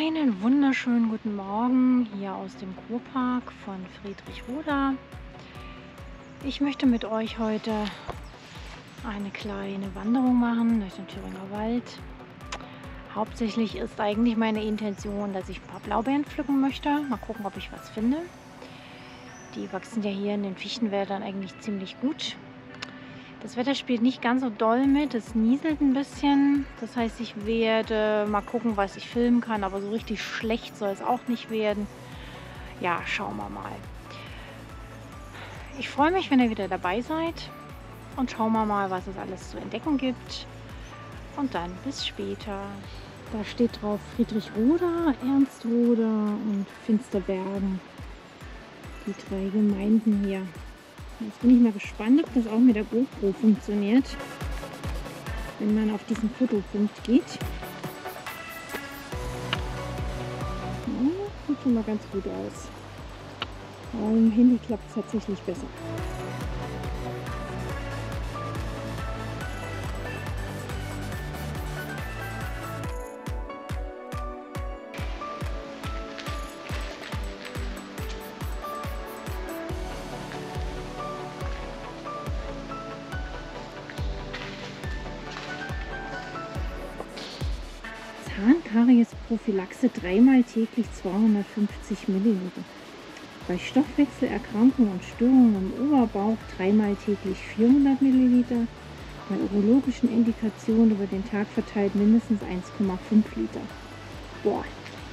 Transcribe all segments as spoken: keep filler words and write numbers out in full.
Einen wunderschönen guten Morgen hier aus dem Kurpark von Friedrichroda. Ich möchte mit euch heute eine kleine Wanderung machen durch den Thüringer Wald. Hauptsächlich ist eigentlich meine Intention, dass ich ein paar Blaubeeren pflücken möchte. Mal gucken, ob ich was finde. Die wachsen ja hier in den Fichtenwäldern eigentlich ziemlich gut. Das Wetter spielt nicht ganz so doll mit, es nieselt ein bisschen. Das heißt, ich werde mal gucken, was ich filmen kann, aber so richtig schlecht soll es auch nicht werden. Ja, schauen wir mal. Ich freue mich, wenn ihr wieder dabei seid und schauen wir mal, was es alles zu entdecken gibt. Und dann bis später. Da steht drauf Friedrichroda, Ernstroda und Finsterbergen. Die drei Gemeinden hier. Jetzt bin ich mal gespannt, ob das auch mit der GoPro funktioniert, wenn man auf diesen Fotopunkt geht. Ja, sieht schon mal ganz gut aus. Aber im Handy klappt es tatsächlich besser. Zahnkaries-Prophylaxe dreimal täglich zweihundertfünfzig Milliliter. Bei Stoffwechselerkrankungen und Störungen im Oberbauch dreimal täglich vierhundert Milliliter. Bei urologischen Indikationen über den Tag verteilt mindestens eins Komma fünf Liter. Boah.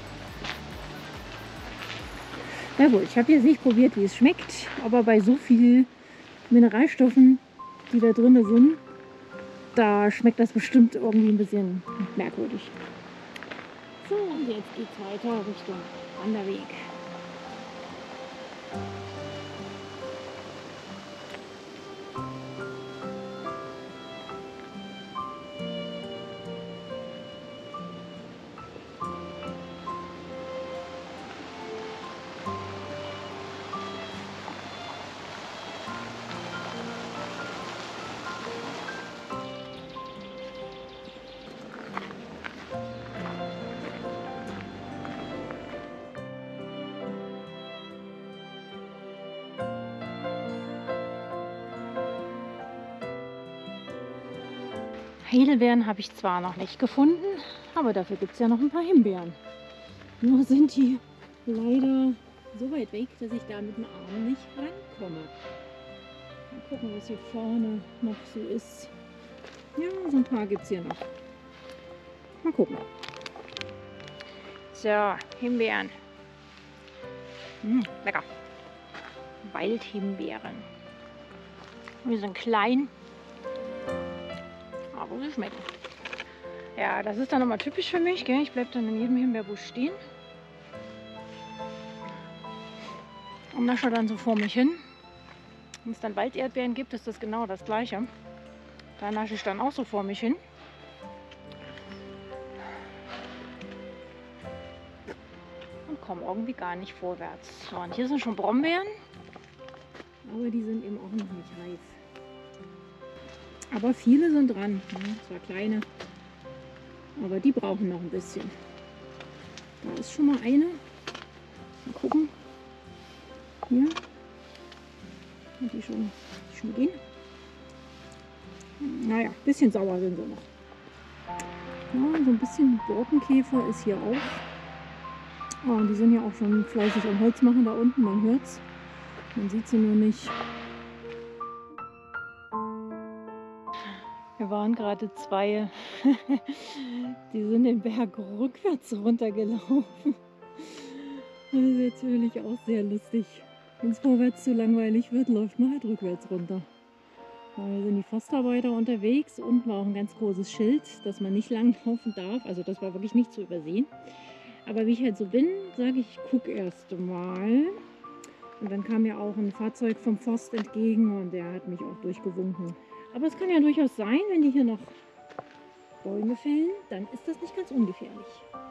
Na gut, ich habe jetzt nicht probiert, wie es schmeckt, aber bei so vielen Mineralstoffen, die da drin sind, da schmeckt das bestimmt irgendwie ein bisschen merkwürdig. So, und jetzt geht es weiter Richtung Wanderweg. Heidelbeeren habe ich zwar noch nicht gefunden, aber dafür gibt es ja noch ein paar Himbeeren. Nur sind die leider so weit weg, dass ich da mit dem Arm nicht rankomme. Mal gucken, was hier vorne noch so ist. Ja, so ein paar gibt es hier noch. Mal gucken. So, Himbeeren. Mmh, lecker. Waldhimbeeren. Die sind klein. Aber sie schmecken. Ja, das ist dann nochmal typisch für mich. Gell? Ich bleibe dann in jedem Himbeerbusch stehen und nasche dann so vor mich hin. Wenn es dann Walderdbeeren gibt, ist das genau das Gleiche. Da nasche ich dann auch so vor mich hin. Und komme irgendwie gar nicht vorwärts. So, und hier sind schon Brombeeren. Aber die sind eben auch noch nicht reif. Aber viele sind dran, ja, zwar kleine, aber die brauchen noch ein bisschen. Da ist schon mal eine. Mal gucken. Hier. Hat die schon, die schon gehen? Naja, ein bisschen sauer sind sie noch. Ja, so ein bisschen Borkenkäfer ist hier auch. Oh, und die sind ja auch schon fleißig am Holz machen da unten, man hört es. Man sieht sie nur nicht. Wir waren gerade zwei, die sind den Berg rückwärts runtergelaufen. Das ist jetzt natürlich auch sehr lustig. Wenn es vorwärts zu langweilig wird, läuft man halt rückwärts runter. Wir sind die Forstarbeiter unterwegs. Unten war auch ein ganz großes Schild, dass man nicht langlaufen darf. Also das war wirklich nicht zu übersehen. Aber wie ich halt so bin, sage ich, ich gucke erst mal. Und dann kam mir auch ein Fahrzeug vom Forst entgegen und der hat mich auch durchgewunken. Aber es kann ja durchaus sein, wenn die hier noch Bäume fällen, dann ist das nicht ganz ungefährlich.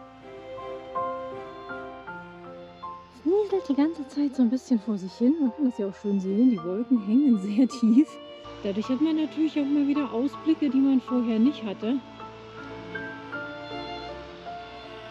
Es nieselt die ganze Zeit so ein bisschen vor sich hin. Man kann das ja auch schön sehen, die Wolken hängen sehr tief. Dadurch hat man natürlich auch mal wieder Ausblicke, die man vorher nicht hatte.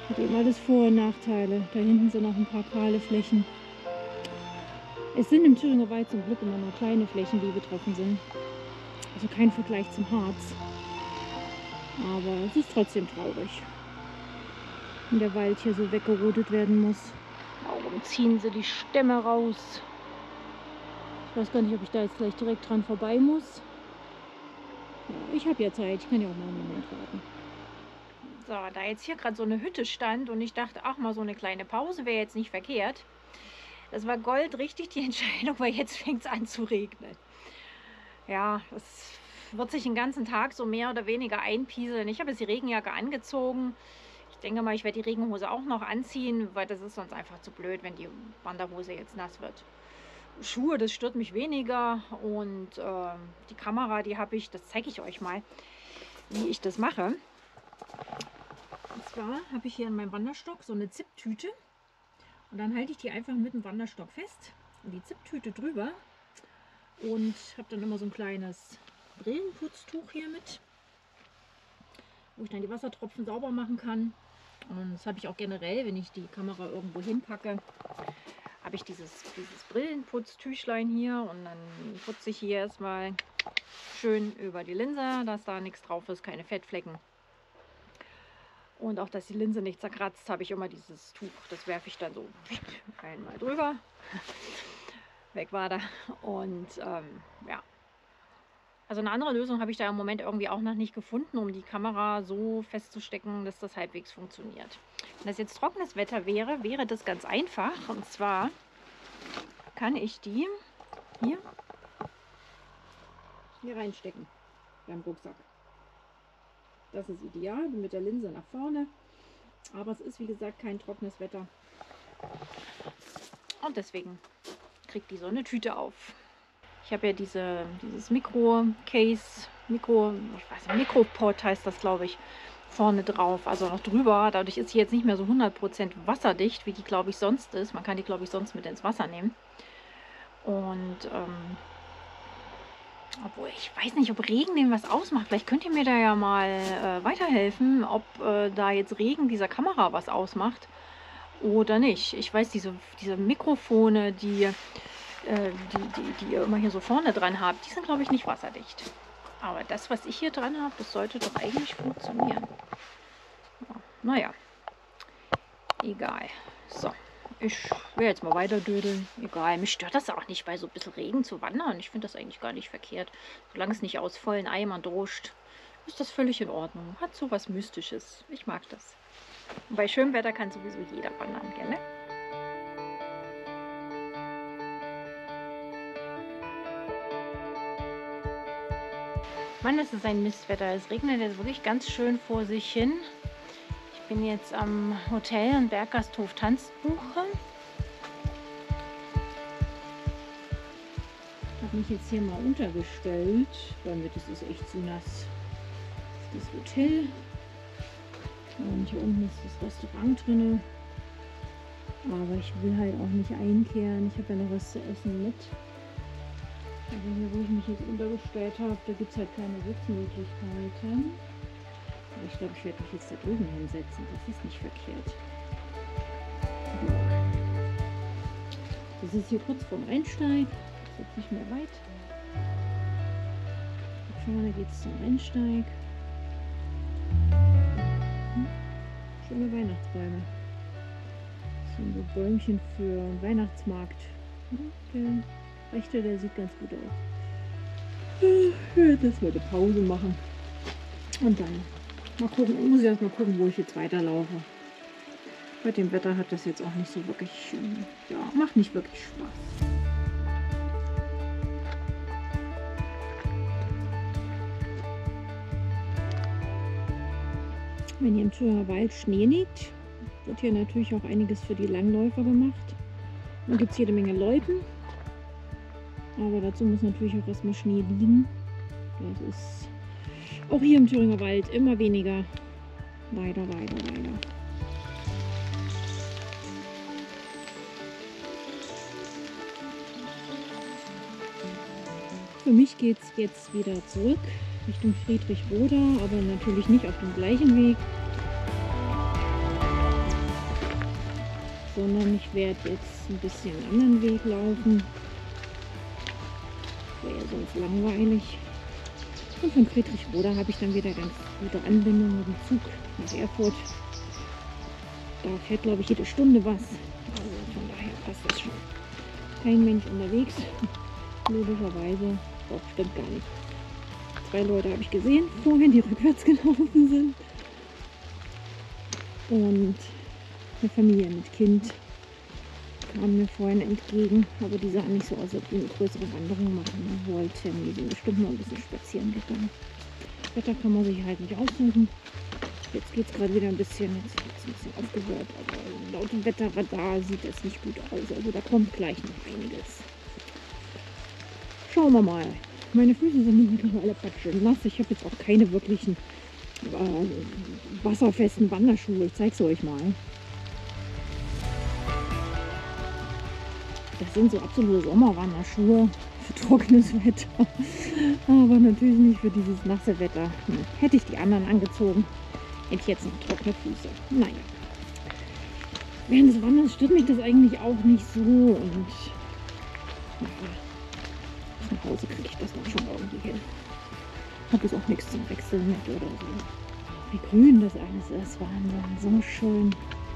Hat eben alles Vor- und Nachteile. Da hinten sind noch ein paar kahle Flächen. Es sind im Thüringer Wald zum Glück immer nur kleine Flächen, die betroffen sind. Also kein Vergleich zum Harz. Aber es ist trotzdem traurig, wenn der Wald hier so weggerodet werden muss. Warum ziehen sie die Stämme raus? Ich weiß gar nicht, ob ich da jetzt gleich direkt dran vorbei muss. Ja, ich habe ja Zeit, ich kann ja auch mal einen Moment warten. So, da jetzt hier gerade so eine Hütte stand und ich dachte, ach mal, so eine kleine Pause wäre jetzt nicht verkehrt. Das war goldrichtig die Entscheidung, weil jetzt fängt es an zu regnen. Ja, es wird sich den ganzen Tag so mehr oder weniger einpieseln. Ich habe jetzt die Regenjacke angezogen. Ich denke mal, ich werde die Regenhose auch noch anziehen, weil das ist sonst einfach zu blöd, wenn die Wanderhose jetzt nass wird. Schuhe, das stört mich weniger und äh, die Kamera, die habe ich, das zeige ich euch mal, wie ich das mache. Und zwar habe ich hier in meinem Wanderstock so eine Zipptüte und dann halte ich die einfach mit dem Wanderstock fest und die Zipptüte drüber und habe dann immer so ein kleines Brillenputztuch hier mit, wo ich dann die Wassertropfen sauber machen kann. Und das habe ich auch generell, wenn ich die Kamera irgendwo hinpacke, habe ich dieses, dieses Brillenputztüchlein hier und dann putze ich hier erstmal schön über die Linse, dass da nichts drauf ist, keine Fettflecken. Und auch, dass die Linse nicht zerkratzt, habe ich immer dieses Tuch, das werfe ich dann so einmal drüber. Weg war da. Und ähm, ja. Also eine andere Lösung habe ich da im Moment irgendwie auch noch nicht gefunden, um die Kamera so festzustecken, dass das halbwegs funktioniert. Wenn das jetzt trockenes Wetter wäre, wäre das ganz einfach. Und zwar kann ich die hier, hier reinstecken beim Rucksack. Das ist ideal, mit der Linse nach vorne. Aber es ist wie gesagt kein trockenes Wetter. Und deswegen kriegt die so eine Tüte auf. Ich habe ja diese, dieses Mikro-Case, Mikro, ich weiß nicht, Mikropod heißt das, glaube ich, vorne drauf, also noch drüber. Dadurch ist sie jetzt nicht mehr so hundert Prozent wasserdicht, wie die, glaube ich, sonst ist. Man kann die, glaube ich, sonst mit ins Wasser nehmen. Und, ähm, obwohl, ich weiß nicht, ob Regen dem was ausmacht. Vielleicht könnt ihr mir da ja mal äh, weiterhelfen, ob äh, da jetzt Regen dieser Kamera was ausmacht oder nicht. Ich weiß, diese, diese Mikrofone, die... Die, die, die ihr immer hier so vorne dran habt, die sind, glaube ich, nicht wasserdicht. Aber das, was ich hier dran habe, das sollte doch eigentlich funktionieren. Ja, naja, egal. So, ich werde jetzt mal weiter dödeln. Egal, mich stört das auch nicht, bei so ein bisschen Regen zu wandern. Ich finde das eigentlich gar nicht verkehrt. Solange es nicht aus vollen Eimern droscht, ist das völlig in Ordnung. Hat so was Mystisches. Ich mag das. Und bei schönem Wetter kann sowieso jeder wandern, gell? Ne? Mann, es ist ein Mistwetter. Es regnet jetzt wirklich ganz schön vor sich hin. Ich bin jetzt am Hotel und Berggasthof Tanzbuche. Ich habe mich jetzt hier mal untergestellt, damit es ist echt zu nass. Das ist das Hotel. Und hier unten ist das Restaurant drin. Aber ich will halt auch nicht einkehren. Ich habe ja noch was zu essen mit. Also hier, wo ich mich jetzt untergestellt habe, da gibt es halt keine Sitzmöglichkeiten. Aber ich glaube, ich werde mich jetzt da drüben hinsetzen. Das ist nicht verkehrt. Das ist hier kurz vorm Einsteig. Das ist jetzt nicht mehr weit. Da vorne geht es zum Einsteig. Hm. Schöne Weihnachtsbäume. Das sind so Bäumchen für einen Weihnachtsmarkt. Okay. Rechte, der sieht ganz gut aus. Ich werde jetzt mal eine Pause machen. Und dann mal gucken, muss ich erst mal gucken, wo ich jetzt weiterlaufe. Bei dem Wetter hat das jetzt auch nicht so wirklich, ja, macht nicht wirklich Spaß. Wenn hier im Thüringer Wald Schnee liegt, wird hier natürlich auch einiges für die Langläufer gemacht. Dann gibt es jede Menge Loipen. Aber dazu muss natürlich auch erstmal Schnee liegen. Das ist auch hier im Thüringer Wald immer weniger. Leider, leider, leider. Für mich geht es jetzt wieder zurück Richtung Friedrichroda, aber natürlich nicht auf dem gleichen Weg. sondern ich werde jetzt ein bisschen einen anderen Weg laufen. Wäre ja sonst langweilig. Und von Friedrichroda habe ich dann wieder ganz gute Anbindung mit dem Zug nach Erfurt. Da fährt, glaube ich, jede Stunde was. Also von daher passt das schon. Kein Mensch unterwegs. Logischerweise. Doch, stimmt gar nicht. Zwei Leute habe ich gesehen vorher, die rückwärts gelaufen sind. Und eine Familie mit Kind kam mir vorhin entgegen, aber die sahen nicht so aus, ob die eine größere Wanderung machen wollten. Die sind bestimmt noch ein bisschen spazieren gegangen. Das Wetter kann man sich halt nicht aussuchen. Jetzt geht es gerade wieder ein bisschen, jetzt hat es ein bisschen aufgehört, aber laut dem Wetterradar sieht es nicht gut aus. Also da kommt gleich noch einiges. Schauen wir mal. Meine Füße sind mittlerweile patschnass. Ich habe jetzt auch keine wirklichen äh, wasserfesten Wanderschuhe. Ich zeige es euch mal. Das sind so absolute Sommerwanderschuhe für trockenes Wetter. Aber natürlich nicht für dieses nasse Wetter. Hm. Hätte ich die anderen angezogen, hätte ich jetzt noch trockene Füße. Naja. Während des Wanderns stört mich das eigentlich auch nicht so. Und ja, bis nach Hause kriege ich das dann schon irgendwie hin. Habe jetzt auch nichts zum Wechseln mit oder so. Wie grün das alles ist. Wahnsinn. So schön.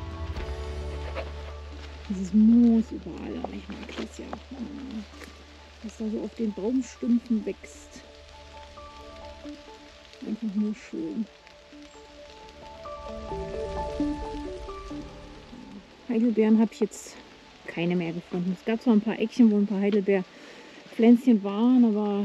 Dieses Moos überall, aber ich mag das ja, was da so auf den Baumstümpfen wächst. Einfach nur schön. Heidelbeeren habe ich jetzt keine mehr gefunden. Es gab zwar ein paar Eckchen, wo ein paar Heidelbeerpflänzchen waren, aber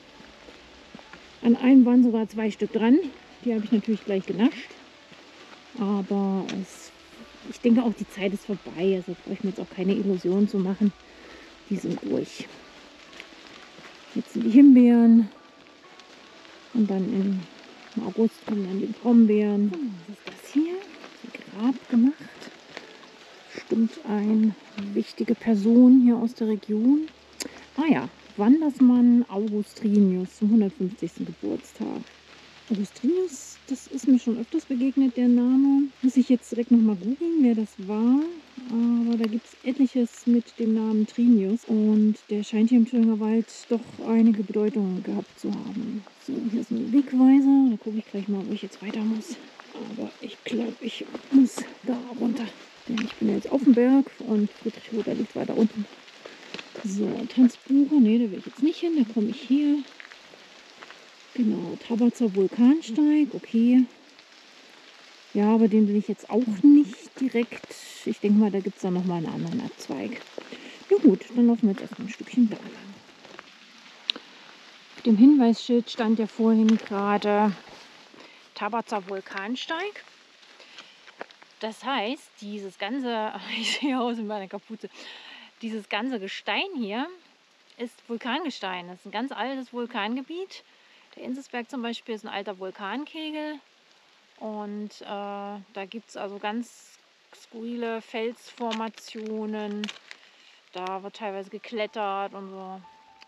an einem waren sogar zwei Stück dran. Die habe ich natürlich gleich genascht. Aber es Ich denke auch, die Zeit ist vorbei, also brauche ich mir jetzt auch keine Illusionen zu machen. Die sind durch. Jetzt sind die Himbeeren und dann im August kommen dann die Brombeeren. Was ist das hier? Ein Grab gemacht. Bestimmt eine wichtige Person hier aus der Region. Ah ja, Wandersmann Augustinius zum hundertfünfzigsten Geburtstag. Augustinius, das ist mir schon öfters begegnet, der Name. Muss ich jetzt direkt nochmal googeln, wer das war. Aber da gibt es etliches mit dem Namen Trinius. Und der scheint hier im Thüringer Wald doch einige Bedeutungen gehabt zu haben. So, hier ist ein Wegweiser. Da gucke ich gleich mal, wo ich jetzt weiter muss. Aber ich glaube, ich muss da runter. Denn ich bin jetzt auf dem Berg und Friedrichroda liegt weiter unten. So, Tanzbucher, ne, da will ich jetzt nicht hin. Da komme ich hier. Genau, Tabatzer Vulkansteig, okay. Ja, aber den will ich jetzt auch nicht direkt. Ich denke mal, da gibt es dann nochmal einen anderen Abzweig. Na gut, dann laufen wir jetzt erstmal ein Stückchen da lang. Auf dem Hinweisschild stand ja vorhin gerade Tabatzer Vulkansteig. Das heißt, dieses ganze, ich sehe aus in meiner Kapuze, dieses ganze Gestein hier ist Vulkangestein. Das ist ein ganz altes Vulkangebiet. Der Inzelsberg zum Beispiel ist ein alter Vulkankegel und äh, da gibt es also ganz skurrile Felsformationen. Da wird teilweise geklettert und so.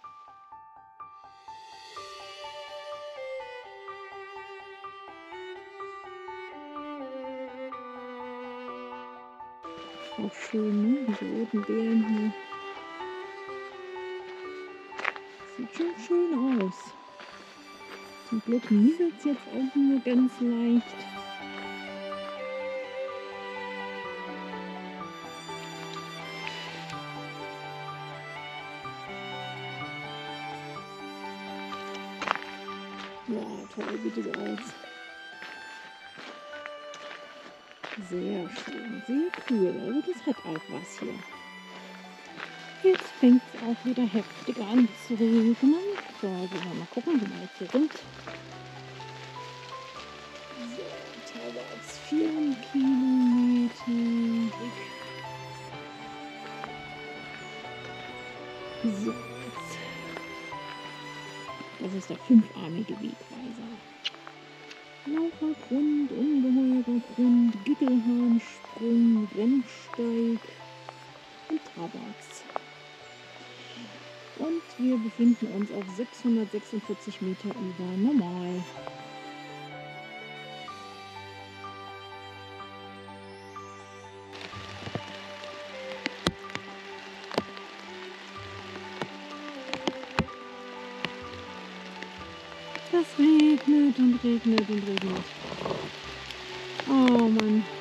Auch schön, ne? Diese roten Beeren hier. Sieht schon schön aus. Zum Glück nieselt es jetzt auch nur ganz leicht. Ja, toll sieht es aus. Sehr schön, sehr cool. Also das hat auch was hier. Jetzt fängt es auch wieder heftiger an zu regnen. So, also mal gucken, wie weit hier sind. So, Tabatz vier Kilometer weg. So, jetzt. Das ist der fünfarmige Wegweiser. Lauchergrund, ungeheurer Grund, Gittelhahnsprung, Rennsteig und Tabatz. Und wir befinden uns auf sechshundertsechsundvierzig Meter über Normal. regnet und regnet und regnet. Oh Mann.